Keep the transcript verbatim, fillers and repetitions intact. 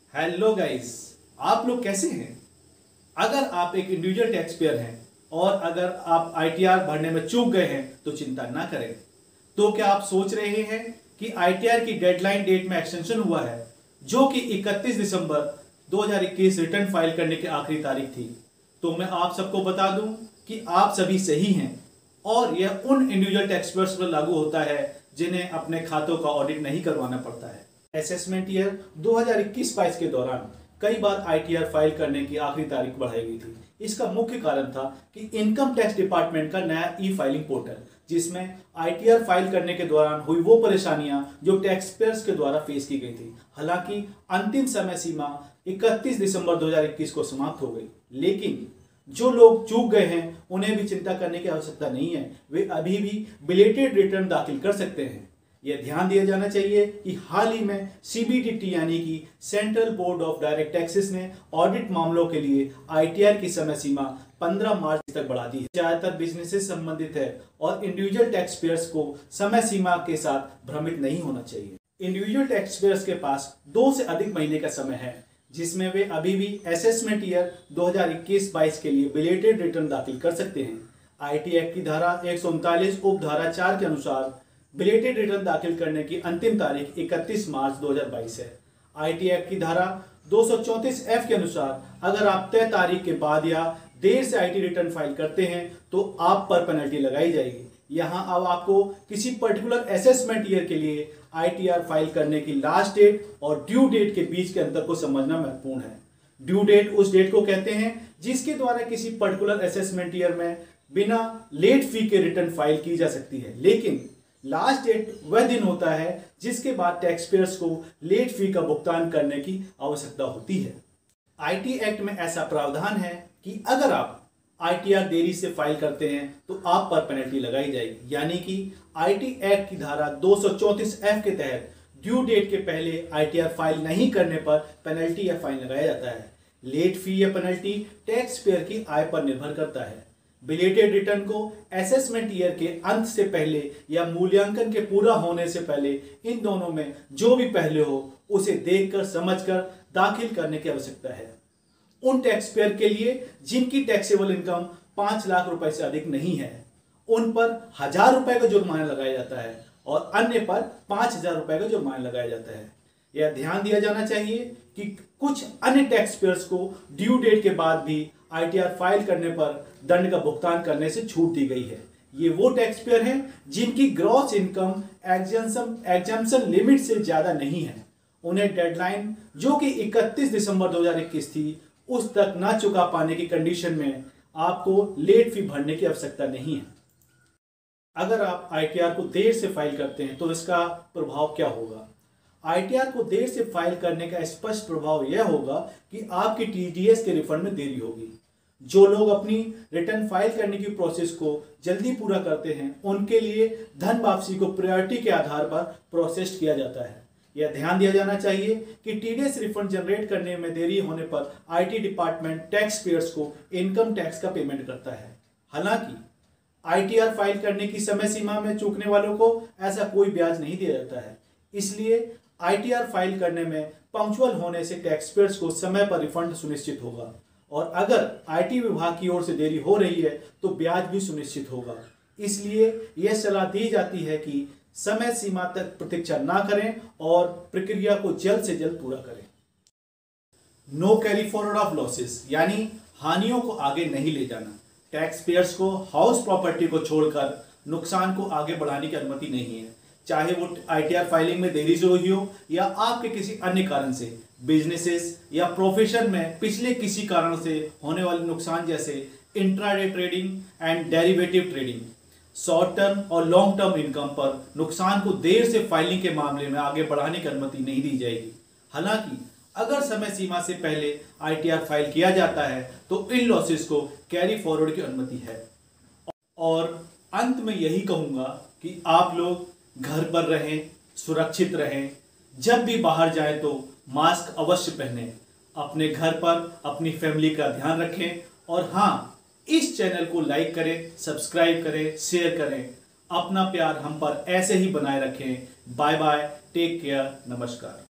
Hello guys, आप लोग कैसे हैं। अगर आप एक इंडिविजुअल टैक्स पेयर हैं और अगर आप आईटीआर भरने में चूक गए हैं तो चिंता ना करें। तो क्या आप सोच रहे हैं कि आईटीआर की डेडलाइन डेट में एक्सटेंशन हुआ है, जो कि इकतीस दिसंबर दो हज़ार इक्कीस रिटर्न फाइल करने की आखिरी तारीख थी। तो मैं आप सबको बता दूं कि आप सभी सही हैं और यह उन इंडिविजुअल टैक्स पेयर्स पर लागू होता है जिन्हें अपने खातों का ऑडिट नहीं करवाना पड़ता है। असेसमेंट ईयर दो हज़ार इक्कीस बाईस के दौरान कई बार आईटीआर फाइल करने की आखिरी तारीख बढ़ाई गई थी। इसका मुख्य कारण था कि इनकम टैक्स डिपार्टमेंट का नया ई फाइलिंग पोर्टल, जिसमें आईटीआर फाइल करने के दौरान हुई वो परेशानियां जो टैक्स पेयर्स के द्वारा फेस की गई थी। हालांकि अंतिम समय सीमा इकतीस दिसंबर दो हज़ार इक्कीस को समाप्त हो गई, लेकिन जो लोग चूक गए हैं उन्हें भी चिंता करने की आवश्यकता नहीं है। वे अभी भी बिलेटेड रिटर्न दाखिल कर सकते हैं। यह ध्यान दिया जाना चाहिए कि हाल ही में सीबीडीटी यानी कि central board of direct taxes ने ऑडिट मामलों के लिए आईटीआर की समय सीमा पंद्रह मार्च तक बढ़ा दी है। ज्यादातर बिजनेस से संबंधित है और इंडिविजुअल टैक्स पेयर्स को समय सीमा के साथ भ्रमित नहीं होना चाहिए। इंडिविजुअल टैक्स पेयर्स के पास दो से अधिक महीने का समय है, जिसमें वे अभी भी असेसमेंट ईयर दो हज़ार इक्कीस बाईस के लिए बिलेटेड रिटर्न दाखिल कर सकते हैं। आईटी एक्ट की धारा एक सौ उनतालीस उप धारा चार के अनुसार बिलेटेड रिटर्न दाखिल करने की अंतिम तारीख इकतीस मार्च दो हज़ार बाईस है। आईटी एक्ट की धारा दो सौ चौंतीस एफ के अनुसार अगर आप तय तारीख के बाद या देर से आईटी रिटर्न फाइल करते हैं तो आप पर पेनल्टी लगाई जाएगी। यहाँ अब आपको किसी पर्टिकुलर असेसमेंट ईयर के लिए आईटीआर फाइल करने की लास्ट डेट और ड्यू डेट के बीच के अंतर को समझना महत्वपूर्ण है। ड्यू डेट उस डेट को कहते हैं जिसके द्वारा किसी पर्टिकुलर असेसमेंट ईयर में बिना लेट फी के रिटर्न फाइल की जा सकती है, लेकिन लास्ट डेट वह दिन होता है जिसके बाद टैक्स पेयर्स को लेट फी का भुगतान करने की आवश्यकता होती है। आईटी एक्ट में ऐसा प्रावधान है कि अगर आप आईटीआर देरी से फाइल करते हैं तो आप पर पेनल्टी लगाई जाएगी। यानी कि आईटी एक्ट की धारा दो सौ चौंतीस एफ के तहत ड्यू डेट के पहले आईटीआर फाइल नहीं करने पर पेनल्टी या फाइन लगाया जाता है। लेट फी या पेनल्टी टैक्स पेयर की आय पर निर्भर करता है। बिलेटेड रिटर्न को असेसमेंट ईयर के अंत से पहले या मूल्यांकन के पूरा होने से पहले, इन दोनों में जो भी पहले हो उसे देखकर समझकर दाखिल करने की आवश्यकता है। उन टैक्स पेयर के लिए जिनकी टैक्सेबल इनकम पांच लाख रुपए से अधिक नहीं है, उन पर हजार रुपए का जुर्माना लगाया जाता है और अन्य पर पांच हजार रुपए का जुर्माना लगाया जाता है। यह ध्यान दिया जाना चाहिए कि कुछ अन्य टैक्स पेयर्स को ड्यू डेट के बाद भी आईटीआर फाइल करने पर दंड का भुगतान करने से छूट दी गई है। ये वो टैक्स पेयर हैं जिनकी gross income exemption exemption limit से ज्यादा नहीं है। उन्हें डेडलाइन जो कि इकतीस दिसंबर दो हज़ार इक्कीस थी, उस तक ना चुका पाने की कंडीशन में आपको लेट फी भरने की आवश्यकता नहीं है। अगर आप आईटीआर को देर से फाइल करते हैं तो इसका प्रभाव क्या होगा। आईटीआर को देर से फाइल करने का स्पष्ट प्रभाव यह होगा कि आपकी टीडीएस के रिफंड में देरी होगी। जो लोग अपनी रिटर्न फाइल करने की प्रोसेस को जल्दी पूरा करते हैं उनके लिए धन वापसी को प्रायोरिटी के आधार पर प्रोसेस किया जाता है। यह ध्यान दिया जाना चाहिए कि टीडीएस रिफंड जनरेट करने में देरी होने पर आईटी डिपार्टमेंट टैक्स पेयर्स को इनकम टैक्स का पेमेंट करता है। हालांकि आईटीआर फाइल करने की समय सीमा में चूकने वालों को ऐसा कोई ब्याज नहीं दिया जाता है। इसलिए आईटीआर फाइल करने में पंक्चुअल होने से टैक्स पेयर्स को समय पर रिफंड सुनिश्चित होगा और अगर आईटी विभाग की ओर से देरी हो रही है तो ब्याज भी सुनिश्चित होगा। इसलिए यह सलाह दी जाती है कि समय सीमा तक प्रतीक्षा ना करें और प्रक्रिया को जल्द से जल्द पूरा करें। No carry forward of losses यानी हानियों को आगे नहीं ले जाना। टैक्स पेयर्स को हाउस प्रॉपर्टी को छोड़कर नुकसान को आगे बढ़ाने की अनुमति नहीं है, चाहे वो आईटीआर फाइलिंग में देरी से हुई हो या आपके किसी अन्य कारण से। बिजनेसेस या प्रोफेशन में पिछले किसी कारण से होने वाले नुकसान जैसे intraday trading and derivative trading, short term और लॉन्ग टर्म इनकम पर नुकसान को देर से फाइलिंग के मामले में आगे बढ़ाने की अनुमति नहीं दी जाएगी। हालांकि अगर समय सीमा से पहले आईटीआर फाइल किया जाता है तो इन लॉसेस को कैरी फॉरवर्ड की अनुमति है। और अंत में यही कहूंगा कि आप लोग घर पर रहें, सुरक्षित रहें, जब भी बाहर जाएं तो मास्क अवश्य पहनें, अपने घर पर अपनी फैमिली का ध्यान रखें और हाँ, इस चैनल को लाइक करें, सब्सक्राइब करें, शेयर करें। अपना प्यार हम पर ऐसे ही बनाए रखें। बाय बाय, टेक केयर, नमस्कार।